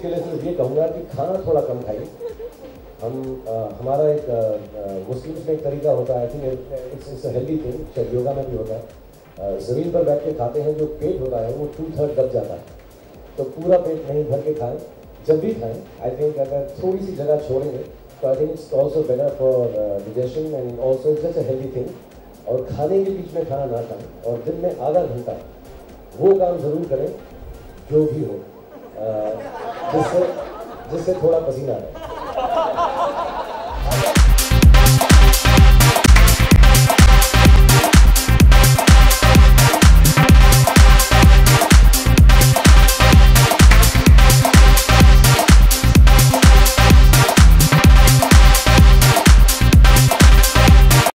के लिए सिर्फ ये कहूँगा कि खाना थोड़ा कम खाइए। हमारा एक मुस्लिम्स में एक तरीका होता है, I think it's a healthy thing, शायद योगा में भी होता है। ज़मीन पर बैठ के खाते हैं, जो पेट होता है वो 2/3 दब जाता है, तो पूरा पेट नहीं भर के खाएं। जब भी खाएं, आई थिंक अगर थोड़ी सी जगह छोड़ेंगे तो I think it's also better for digestion and also it's just a healthy thing. और खाने के बीच में खाना ना खाएं, और दिन में आधा घंटा वो काम ज़रूर करें जो भी हो जिससे थोड़ा पसीना आए।